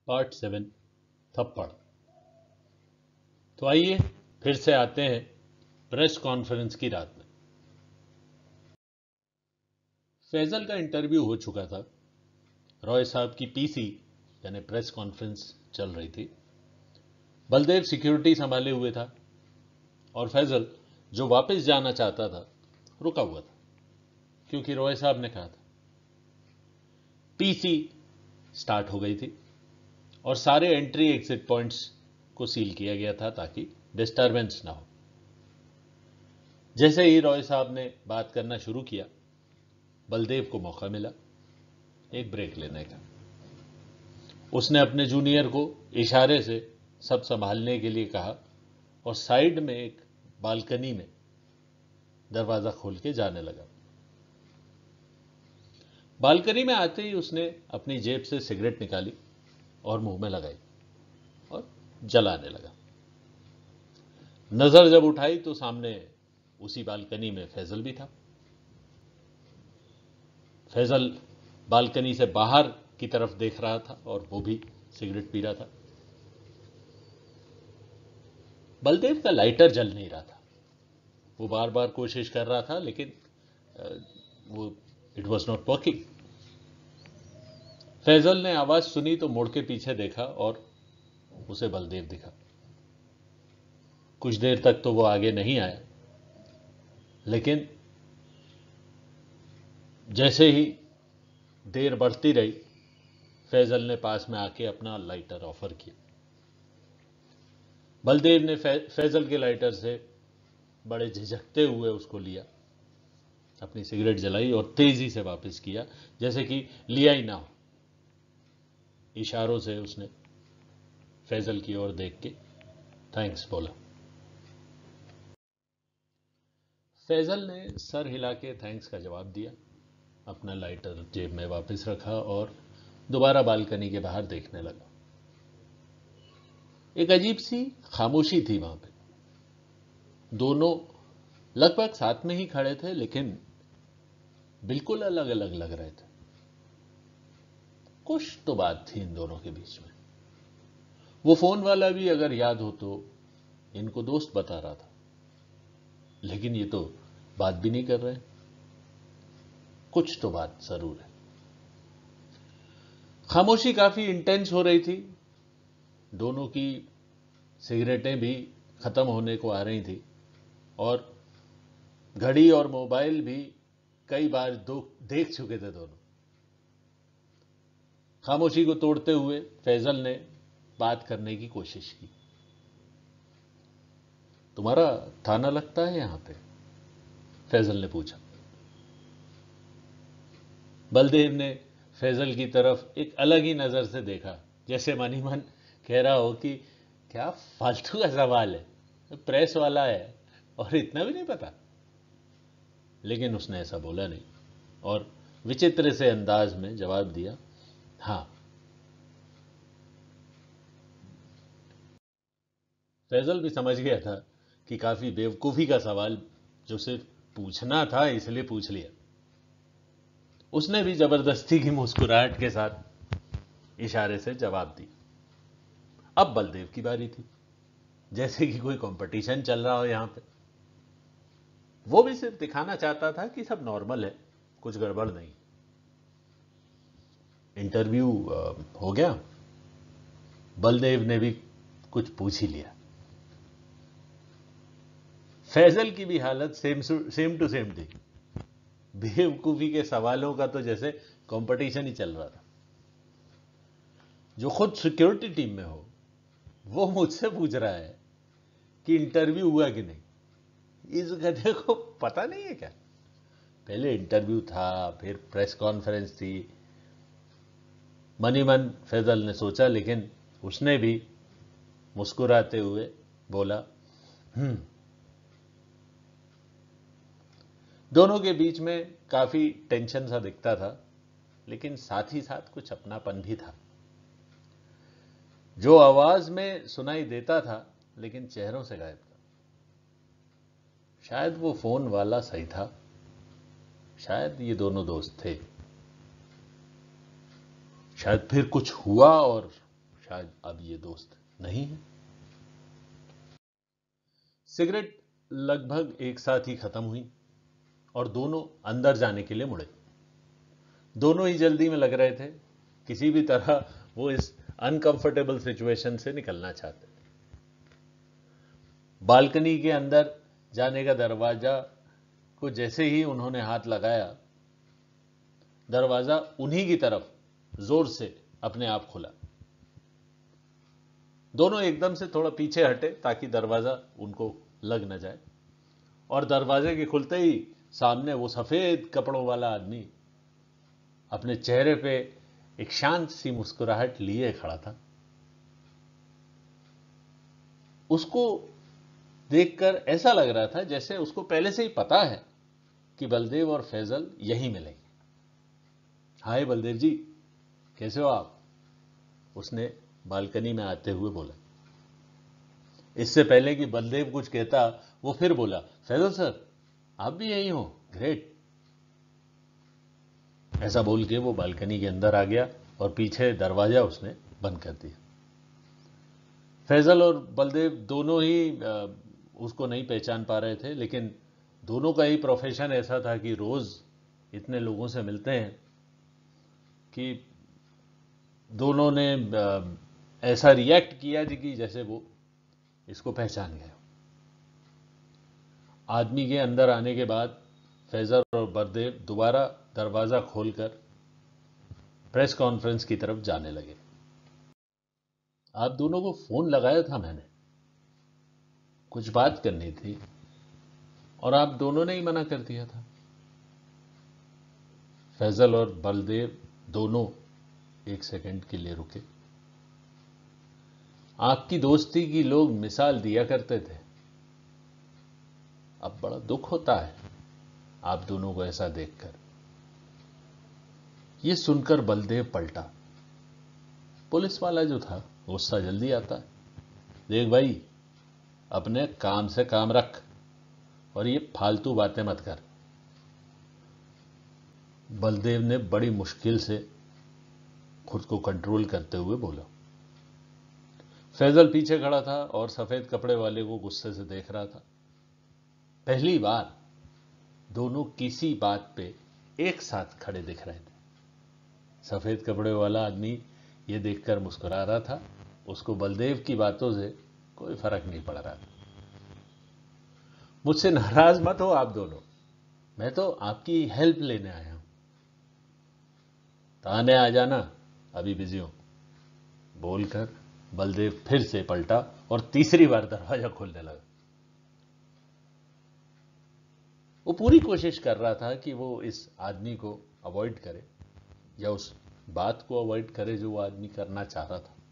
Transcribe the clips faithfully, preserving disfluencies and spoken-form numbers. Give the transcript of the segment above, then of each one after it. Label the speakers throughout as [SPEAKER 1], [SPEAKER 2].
[SPEAKER 1] Part seven, थप्पड़। तो आइए फिर से आते हैं प्रेस कॉन्फ्रेंस की रात में। फैजल का इंटरव्यू हो चुका था। रॉय साहब की पीसी यानी प्रेस कॉन्फ्रेंस चल रही थी। बलदेव सिक्योरिटी संभाले हुए था और फैजल जो वापस जाना चाहता था रुका हुआ था, क्योंकि रॉय साहब ने कहा था। पीसी स्टार्ट हो गई थी और सारे एंट्री एग्जिट पॉइंट्स को सील किया गया था ताकि डिस्टरबेंस ना हो। जैसे ही रॉय साहब ने बात करना शुरू किया, बलदेव को मौका मिला एक ब्रेक लेने का। उसने अपने जूनियर को इशारे से सब संभालने के लिए कहा और साइड में एक बालकनी में दरवाजा खोल के जाने लगा। बालकनी में आते ही उसने अपनी जेब से सिगरेट निकाली और मुंह में लगाई और जलाने लगा। नजर जब उठाई तो सामने उसी बालकनी में फैजल भी था। फैजल बालकनी से बाहर की तरफ देख रहा था और वो भी सिगरेट पी रहा था। बलदेव का लाइटर जल नहीं रहा था। वो बार बार कोशिश कर रहा था लेकिन वो it was not working. Faisal ने आवाज सुनी तो मुड़ के पीछे देखा और उसे बलदेव दिखा। कुछ देर तक तो वो आगे नहीं आया, लेकिन जैसे ही देर बढ़ती रही, फैजल ने पास में आके अपना लाइटर ऑफर किया। बलदेव ने फै, फैजल के लाइटर से बड़े झिझकते हुए उसको लिया, अपनी सिगरेट जलाई और तेजी से वापस किया जैसे कि लिया ही ना हो। इशारों से उसने फैजल की ओर देख के थैंक्स बोला। फैजल ने सर हिला के थैंक्स का जवाब दिया, अपना लाइटर जेब में वापस रखा और दोबारा बालकनी के बाहर देखने लगा। एक अजीब सी खामोशी थी वहां पे। दोनों लगभग साथ में ही खड़े थे लेकिन बिल्कुल अलग अलग लग रहे थे। कुछ तो बात थी इन दोनों के बीच में। वो फोन वाला भी अगर याद हो तो इनको दोस्त बता रहा था, लेकिन ये तो बात भी नहीं कर रहे। कुछ तो बात जरूर है। खामोशी काफी इंटेंस हो रही थी। दोनों की सिगरेटें भी खत्म होने को आ रही थी और घड़ी और मोबाइल भी कई बार दो देख चुके थे दोनों। खामोशी को तोड़ते हुए फैजल ने बात करने की कोशिश की। तुम्हारा थाना लगता है यहां पे? फैजल ने पूछा। बलदेव ने फैजल की तरफ एक अलग ही नजर से देखा, जैसे मन ही मन कह रहा हो कि क्या फालतू का सवाल है, प्रेस वाला है और इतना भी नहीं पता। लेकिन उसने ऐसा बोला नहीं और विचित्र से अंदाज में जवाब दिया, हां। फैजल भी समझ गया था कि काफी बेवकूफी का सवाल जो सिर्फ पूछना था इसलिए पूछ लिया। उसने भी जबरदस्ती की मुस्कुराहट के साथ इशारे से जवाब दिया। अब बलदेव की बारी थी, जैसे कि कोई कंपटीशन चल रहा हो यहां पे। वो भी सिर्फ दिखाना चाहता था कि सब नॉर्मल है, कुछ गड़बड़ नहीं। इंटरव्यू हो गया? बलदेव ने भी कुछ पूछ ही लिया। फैजल की भी हालत सेम सेम टू सेम थी। बेवकूफी के सवालों का तो जैसे कंपटीशन ही चल रहा था। जो खुद सिक्योरिटी टीम में हो वो मुझसे पूछ रहा है कि इंटरव्यू हुआ कि नहीं। इस गधे को पता नहीं है क्या? पहले इंटरव्यू था, फिर प्रेस कॉन्फ्रेंस थी। मनी मन फैजल ने सोचा, लेकिन उसने भी मुस्कुराते हुए बोला, हम्म। दोनों के बीच में काफी टेंशन सा दिखता था, लेकिन साथ ही साथ कुछ अपनापन भी था जो आवाज में सुनाई देता था लेकिन चेहरों से गायब था। शायद वो फोन वाला सही था, शायद ये दोनों दोस्त थे, शायद फिर कुछ हुआ और शायद अब ये दोस्त नहीं है। सिगरेट लगभग एक साथ ही खत्म हुई और दोनों अंदर जाने के लिए मुड़े। दोनों ही जल्दी में लग रहे थे, किसी भी तरह वो इस अनकंफर्टेबल सिचुएशन से निकलना चाहते थे। बालकनी के अंदर जाने का दरवाजा को जैसे ही उन्होंने हाथ लगाया, दरवाजा उन्हीं की तरफ जोर से अपने आप खुला। दोनों एकदम से थोड़ा पीछे हटे ताकि दरवाजा उनको लग न जाए, और दरवाजे के खुलते ही सामने वो सफेद कपड़ों वाला आदमी अपने चेहरे पे एक शांत सी मुस्कुराहट लिए खड़ा था। उसको देखकर ऐसा लग रहा था जैसे उसको पहले से ही पता है कि बलदेव और फैजल यहीं मिलेंगे। हाय बलदेव जी, कैसे हो आप? उसने बालकनी में आते हुए बोला। इससे पहले कि बलदेव कुछ कहता, वो फिर बोला, फैजल सर, आप भी यहीं हो? ग्रेट। ऐसा बोल के वो बालकनी के अंदर आ गया और पीछे दरवाजा उसने बंद कर दिया। फैजल और बलदेव दोनों ही उसको नहीं पहचान पा रहे थे, लेकिन दोनों का ही प्रोफेशन ऐसा था कि रोज इतने लोगों से मिलते हैं कि दोनों ने ऐसा रिएक्ट किया कि जैसे वो इसको पहचान गए। आदमी के अंदर आने के बाद फैजल और बलदेव दोबारा दरवाजा खोलकर प्रेस कॉन्फ्रेंस की तरफ जाने लगे। आप दोनों को फोन लगाया था मैंने, कुछ बात करनी थी, और आप दोनों ने ही मना कर दिया था। फैजल और बलदेव दोनों एक सेकंड के लिए रुके। आपकी दोस्ती की लोग मिसाल दिया करते थे, अब बड़ा दुख होता है आप दोनों को ऐसा देखकर। यह सुनकर बलदेव पलटा। पुलिस वाला जो था गुस्सा जल्दी आता है। देख भाई, अपने काम से काम रख और ये फालतू बातें मत कर। बलदेव ने बड़ी मुश्किल से खुद को कंट्रोल करते हुए बोला। फैजल पीछे खड़ा था और सफेद कपड़े वाले को गुस्से से देख रहा था। पहली बार दोनों किसी बात पे एक साथ खड़े दिख रहे थे। सफेद कपड़े वाला आदमी ये देखकर मुस्कुरा रहा था, उसको बलदेव की बातों से कोई फर्क नहीं पड़ रहा था। मुझसे नाराज मत हो आप दोनों, मैं तो आपकी हेल्प लेने आया हूं। थाने आ जाना, अभी बिजी हूं, बोलकर बलदेव फिर से पलटा और तीसरी बार दरवाजा खोलने लगा। वो पूरी कोशिश कर रहा था कि वो इस आदमी को अवॉइड करे या उस बात को अवॉइड करे जो वो आदमी करना चाह रहा था।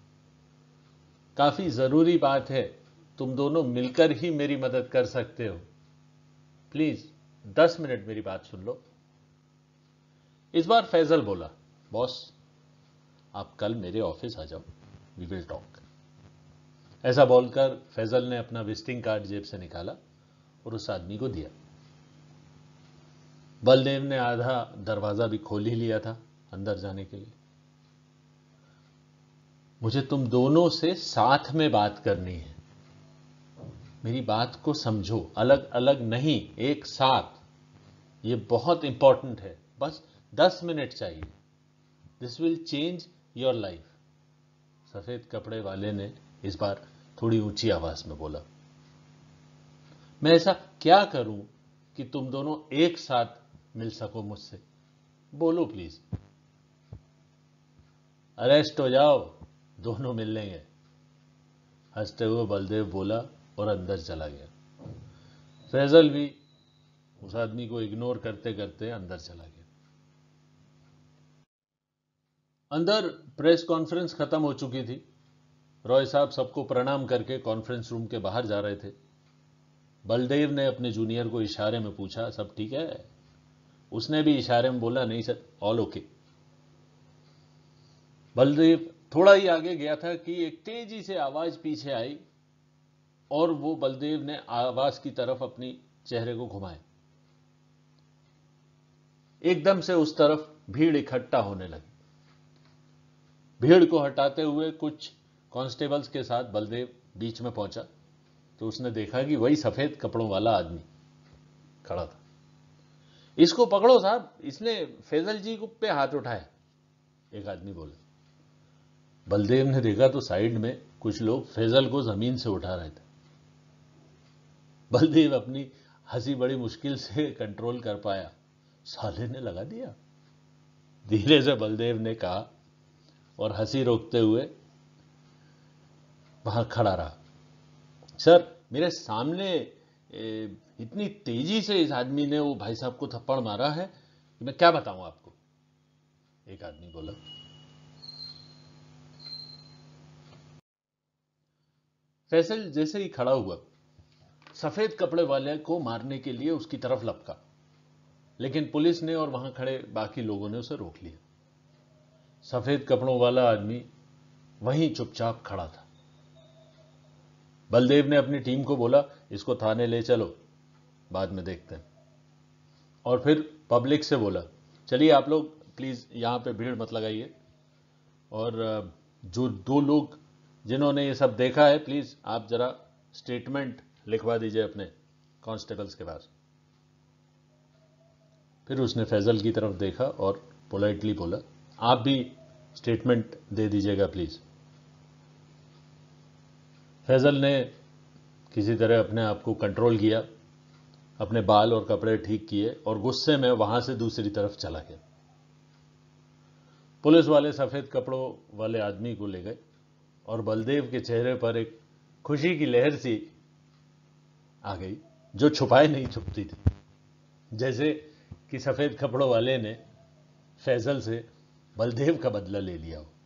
[SPEAKER 1] काफी जरूरी बात है, तुम दोनों मिलकर ही मेरी मदद कर सकते हो, प्लीज दस मिनट मेरी बात सुन लो। इस बार फैजल बोला, बॉस आप कल मेरे ऑफिस आ जाओ, वी विल टॉक। ऐसा बोलकर फैजल ने अपना विजिटिंग कार्ड जेब से निकाला और उस आदमी को दिया। बलदेव ने आधा दरवाजा भी खोल ही लिया था अंदर जाने के लिए। मुझे तुम दोनों से साथ में बात करनी है, मेरी बात को समझो, अलग अलग नहीं, एक साथ। यह बहुत इंपॉर्टेंट है, बस दस मिनट चाहिए, this will change your life. सफेद कपड़े वाले ने इस बार थोड़ी ऊंची आवाज में बोला। मैं ऐसा क्या करूं कि तुम दोनों एक साथ मिल सको मुझसे, बोलो प्लीज। अरेस्ट हो जाओ, दोनों मिल लेंगे, हंसते हुए बलदेव बोला और अंदर चला गया। फैजल भी उस आदमी को इग्नोर करते करते अंदर चला गया। अंदर प्रेस कॉन्फ्रेंस खत्म हो चुकी थी। रॉय साहब सबको प्रणाम करके कॉन्फ्रेंस रूम के बाहर जा रहे थे। बलदेव ने अपने जूनियर को इशारे में पूछा, सब ठीक है? उसने भी इशारे में बोला, नहीं सर, ऑल ओके। बलदेव थोड़ा ही आगे गया था कि एक तेजी से आवाज पीछे आई और वो बलदेव ने आवाज की तरफ अपनी चेहरे को घुमाया। एकदम से उस तरफ भीड़ इकट्ठा होने लगी। भीड़ को हटाते हुए कुछ कांस्टेबल्स के साथ बलदेव बीच में पहुंचा तो उसने देखा कि वही सफेद कपड़ों वाला आदमी खड़ा था। इसको पकड़ो साहब, इसने फैजल जी को पे हाथ उठाए, एक आदमी बोला। बलदेव ने देखा तो साइड में कुछ लोग फैजल को जमीन से उठा रहे थे। बलदेव अपनी हंसी बड़ी मुश्किल से कंट्रोल कर पाया। साले ने लगा दिया, धीरे से बलदेव ने कहा और हंसी रोकते हुए वहां खड़ा रहा। सर, मेरे सामने इतनी तेजी से इस आदमी ने वो भाई साहब को थप्पड़ मारा है कि मैं क्या बताऊं आपको, एक आदमी बोला। फैसल जैसे ही खड़ा हुआ सफेद कपड़े वाले को मारने के लिए उसकी तरफ लपका, लेकिन पुलिस ने और वहां खड़े बाकी लोगों ने उसे रोक लिया। सफेद कपड़ों वाला आदमी वहीं चुपचाप खड़ा था। बलदेव ने अपनी टीम को बोला, इसको थाने ले चलो, बाद में देखते हैं। और फिर पब्लिक से बोला, चलिए आप लोग प्लीज यहां पे भीड़ मत लगाइए, और जो दो लोग जिन्होंने ये सब देखा है प्लीज आप जरा स्टेटमेंट लिखवा दीजिए अपने कांस्टेबल्स के पास। फिर उसने फैजल की तरफ देखा और पोलाइटली बोला, आप भी स्टेटमेंट दे दीजिएगा प्लीज। फैजल ने किसी तरह अपने आप को कंट्रोल किया, अपने बाल और कपड़े ठीक किए और गुस्से में वहां से दूसरी तरफ चला गया। पुलिस वाले सफेद कपड़ों वाले आदमी को ले गए और बलदेव के चेहरे पर एक खुशी की लहर सी आ गई जो छुपाए नहीं छुपती थी, जैसे कि सफेद कपड़ों वाले ने फैजल से बलदेव का बदला ले लिया हो।